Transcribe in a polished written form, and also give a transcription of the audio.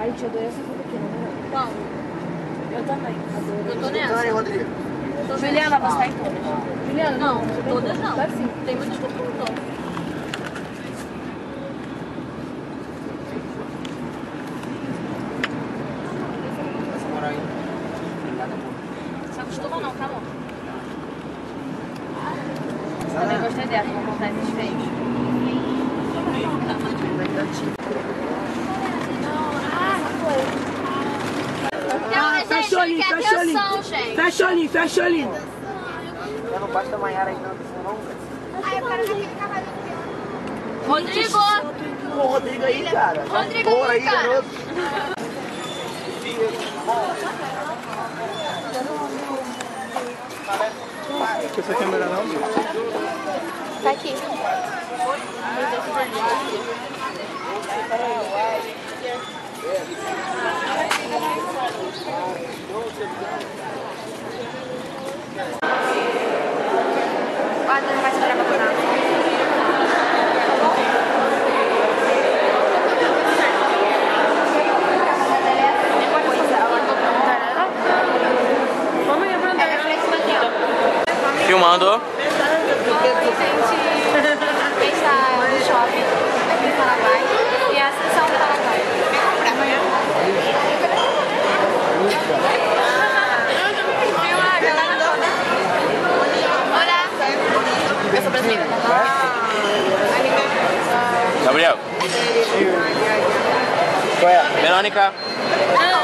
Ai, te adorei essa foto aqui, né? Qual? Eu também. Eu tô nessa. Rodrigo. Juliana, você tá em todas? Juliana, Não, todas não. Tá sim. Tem muitas que eu não tô. Essa moral aí. Se acostuma não, tá bom. Também gostei dessa, vou montar esses feios. Fecha o olhinho, fecha o olhinho. Fecha o olhinho, fecha o olhinho. Eu não gosto da Maiara aí, não, não. Ai, eu quero aquele cavalinho. Rodrigo! O Rodrigo aí, cara. Rodrigo Boa aí, aí, cara. garoto. Que essa câmera não, viu? Tá aqui. Guarda, não vai sobrar pra botar. Filmando. Oi, gente. A gente tá no shopping aqui no Paraguai e a sessão do Paraguai. Amanhã. Viu a galera toda? Olá. Eu sou brasileira. Gabriel. Qual é? Verônica. Não.